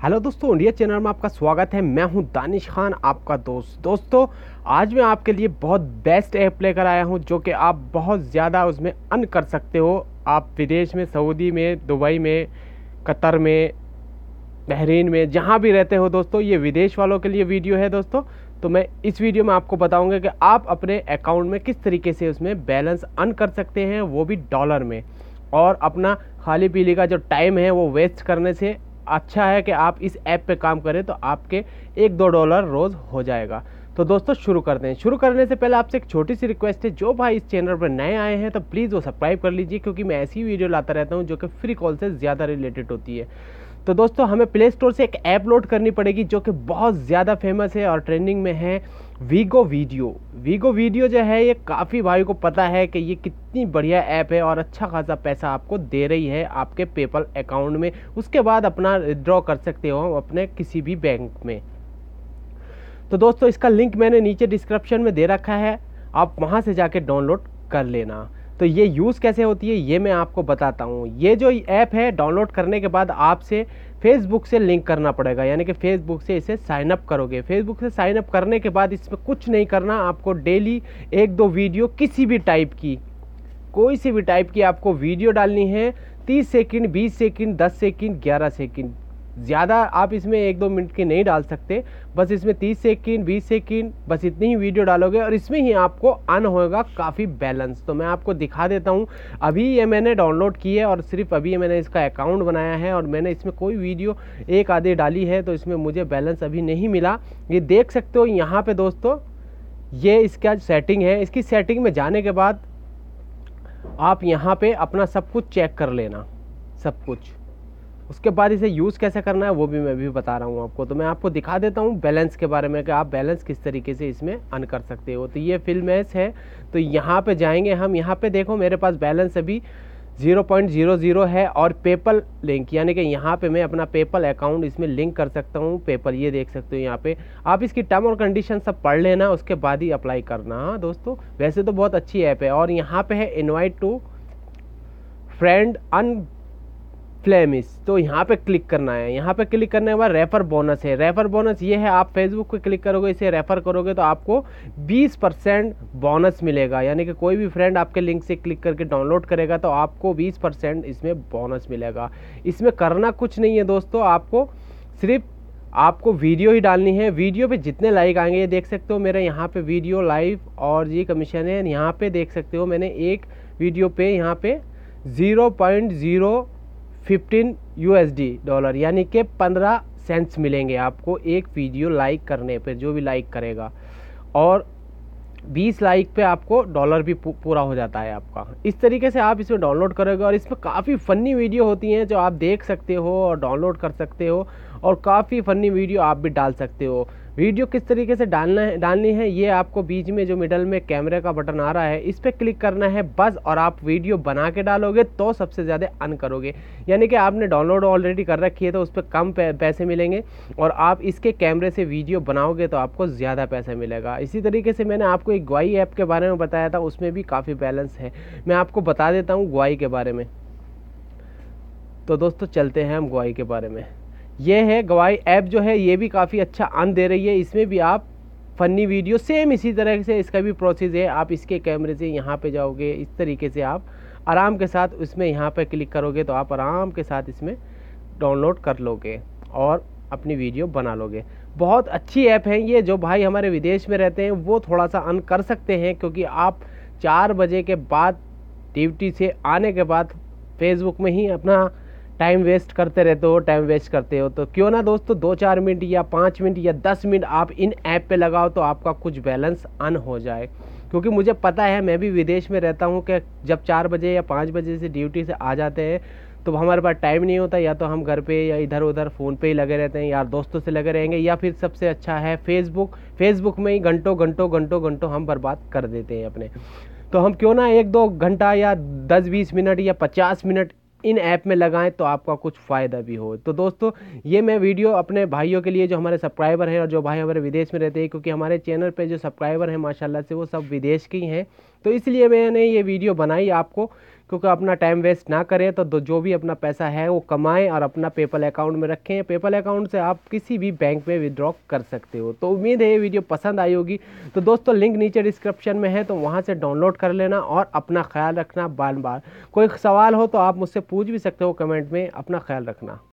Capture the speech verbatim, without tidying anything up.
Hello दोस्तों, India channel में आपका स्वागत है। मैं हूं दानिश खान, आपका दोस्त। दोस्तों, आज मैं आपके लिए बहुत बेस्ट ऐप लेकर आया हूं जो कि आप बहुत ज़्यादा उसमें अर्न कर सकते हो। आप विदेश में, सऊदी में, दुबई में, कतर में, बहरीन में, जहां भी रहते हो दोस्तों, ये विदेश वालों के लिए वीडियो है दोस्तों। तो मैं इस वीडियो में आपको बताऊंगा कि आप अपने अकाउंट में किस तरीके से उसमें बैलेंस अर्न कर सकते हैं, वो भी डॉलर में। और अपना खाली पीली का जो टाइम है वो वेस्ट करने से अच्छा है कि आप इस ऐप पे काम करें, तो आपके एक दो डॉलर रोज़ हो जाएगा। तो दोस्तों शुरू करते हैं। शुरू करने से पहले आपसे एक छोटी सी रिक्वेस्ट है, जो भाई इस चैनल पर नए आए हैं तो प्लीज़ वो सब्सक्राइब कर लीजिए, क्योंकि मैं ऐसी वीडियो लाता रहता हूँ जो कि फ्री कॉल से ज़्यादा रिलेटेड होती है। तो दोस्तों, हमें प्ले स्टोर से एक ऐप लोड करनी पड़ेगी जो कि बहुत ज़्यादा फेमस है और ट्रेंडिंग में है, वीगो वीडियो। वीगो वीडियो जो है ये काफ़ी भाई को पता है कि ये कितनी बढ़िया ऐप है और अच्छा खासा पैसा आपको दे रही है आपके पेपल अकाउंट में। उसके बाद अपना विड्रॉ कर सकते हो अपने किसी भी बैंक में। तो दोस्तों, इसका लिंक मैंने नीचे डिस्क्रिप्शन में दे रखा है, आप वहाँ से जाके डाउनलोड कर लेना। तो ये यूज़ कैसे होती है ये मैं आपको बताता हूँ। ये जो ऐप है, डाउनलोड करने के बाद आपसे फेसबुक से लिंक करना पड़ेगा, यानी कि फेसबुक से इसे साइन अप करोगे। फेसबुक से साइन अप करने के बाद इसमें कुछ नहीं करना, आपको डेली एक दो वीडियो किसी भी टाइप की, कोई सी भी टाइप की आपको वीडियो डालनी है। तीस सेकंड, बीस सेकंड, दस सेकंड, ग्यारह सेकंड, ज़्यादा आप इसमें एक दो मिनट की नहीं डाल सकते। बस इसमें तीस सेकंड, बीस सेकंड, बस इतनी ही वीडियो डालोगे और इसमें ही आपको अर्न होगा काफ़ी बैलेंस। तो मैं आपको दिखा देता हूँ। अभी ये मैंने डाउनलोड की है और सिर्फ अभी मैंने इसका अकाउंट बनाया है और मैंने इसमें कोई वीडियो एक आधी डाली है, तो इसमें मुझे बैलेंस अभी नहीं मिला। ये देख सकते हो यहाँ पर दोस्तों, ये इसका सेटिंग है। इसकी सेटिंग में जाने के बाद आप यहाँ पे अपना सब कुछ चेक कर लेना, सब कुछ। उसके बाद इसे यूज़ कैसे करना है वो भी मैं भी बता रहा हूँ आपको। तो मैं आपको दिखा देता हूँ बैलेंस के बारे में कि आप बैलेंस किस तरीके से इसमें अर्न कर सकते हो। तो ये फिल्मेस है, तो यहाँ पे जाएंगे हम। यहाँ पे देखो मेरे पास बैलेंस अभी ज़ीरो पॉइंट ज़ीरो ज़ीरो है और पेपल लिंक, यानी कि यहाँ पे मैं अपना पेपल अकाउंट इसमें लिंक कर सकता हूँ। पेपल ये देख सकते हो यहाँ पे। आप इसकी टर्म और कंडीशन सब पढ़ लेना, उसके बाद ही अप्लाई करना। हाँ दोस्तों, वैसे तो बहुत अच्छी ऐप है। और यहाँ पे है इनवाइट टू फ्रेंड अन फ्लेमिस, तो यहाँ पे क्लिक करना है। यहाँ पे क्लिक करने के बाद रेफर बोनस है। रेफर बोनस ये है, आप फेसबुक पे क्लिक करोगे, इसे रेफर करोगे तो आपको बीस परसेंट बोनस मिलेगा। यानी कि कोई भी फ्रेंड आपके लिंक से क्लिक करके डाउनलोड करेगा तो आपको बीस परसेंट इसमें बोनस मिलेगा। इसमें करना कुछ नहीं है दोस्तों, आपको सिर्फ आपको वीडियो ही डालनी है। वीडियो पे जितने लाइक आएंगे, ये देख सकते हो मेरे यहाँ पे वीडियो लाइव और ये कमीशन है। यहाँ पे देख सकते हो मैंने एक वीडियो पे यहाँ पे zero point zero fifteen USD dollar, यानी कि पंद्रह सेंट्स मिलेंगे आपको एक वीडियो लाइक करने पे, जो भी लाइक करेगा। और बीस लाइक पे आपको डॉलर भी पूरा हो जाता है आपका। इस तरीके से आप इसमें डाउनलोड करोगे और इसमें काफ़ी फ़नी वीडियो होती हैं जो आप देख सकते हो और डाउनलोड कर सकते हो, और काफ़ी फ़नी वीडियो आप भी डाल सकते हो। वीडियो किस तरीके से डालना है डालनी है ये आपको बीच में जो मिडल में कैमरे का बटन आ रहा है, इस पर क्लिक करना है बस, और आप वीडियो बना के डालोगे तो सबसे ज़्यादा अर्न करोगे। यानी कि आपने डाउनलोड ऑलरेडी कर रखी है तो उस पर कम पैसे मिलेंगे, और आप इसके कैमरे से वीडियो बनाओगे तो आपको ज़्यादा पैसा मिलेगा। इसी तरीके से मैंने आपको एक ग्वाई ऐप के बारे में बताया था, उसमें भी काफ़ी बैलेंस है। मैं आपको बता देता हूँ ग्वाई के बारे में। तो दोस्तों चलते हैं हम ग्वाई के बारे में। ये है गवाई ऐप, जो है ये भी काफ़ी अच्छा अर्न दे रही है। इसमें भी आप फ़नी वीडियो सेम इसी तरह से इसका भी प्रोसेस है। आप इसके कैमरे से यहाँ पे जाओगे, इस तरीके से आप आराम के साथ उसमें यहाँ पे क्लिक करोगे तो आप आराम के साथ इसमें डाउनलोड कर लोगे और अपनी वीडियो बना लोगे। बहुत अच्छी ऐप है ये। जो भाई हमारे विदेश में रहते हैं वो थोड़ा सा अर्न कर सकते हैं, क्योंकि आप चार बजे के बाद ड्यूटी से आने के बाद फेसबुक में ही अपना टाइम वेस्ट करते रहते हो टाइम वेस्ट करते हो तो क्यों ना दोस्तों दो चार मिनट या पाँच मिनट या दस मिनट आप इन ऐप पे लगाओ तो आपका कुछ बैलेंस अर्न हो जाए। क्योंकि मुझे पता है, मैं भी विदेश में रहता हूँ, कि जब चार बजे या पाँच बजे से ड्यूटी से आ जाते हैं तो हमारे पास टाइम नहीं होता, या तो हम घर पे या इधर उधर फ़ोन पे ही लगे रहते हैं, यार दोस्तों से लगे रहेंगे, या फिर सबसे अच्छा है फेसबुक। फेसबुक में ही घंटों घंटों घंटों घंटों हम बर्बाद कर देते हैं अपने। तो हम क्यों ना एक दो घंटा या दस बीस मिनट या पचास मिनट इन ऐप में लगाएं तो आपका कुछ फ़ायदा भी हो। तो दोस्तों, ये मैं वीडियो अपने भाइयों के लिए जो हमारे सब्सक्राइबर हैं और जो भाई हमारे विदेश में रहते हैं, क्योंकि हमारे चैनल पे जो सब्सक्राइबर हैं माशाल्लाह से वो सब विदेश के ही हैं, तो इसलिए मैंने ये वीडियो बनाई आपको, क्योंकि अपना टाइम वेस्ट ना करें, तो दो- जो भी अपना पैसा है वो कमाएं और अपना पेपल अकाउंट में रखें। पेपल अकाउंट से आप किसी भी बैंक में विड्रॉ कर सकते हो। तो उम्मीद है ये वीडियो पसंद आई होगी। तो दोस्तों लिंक नीचे डिस्क्रिप्शन में है, तो वहाँ से डाउनलोड कर लेना और अपना ख्याल रखना। बार बार कोई सवाल हो तो आप मुझसे पूछ भी सकते हो कमेंट में। अपना ख्याल रखना।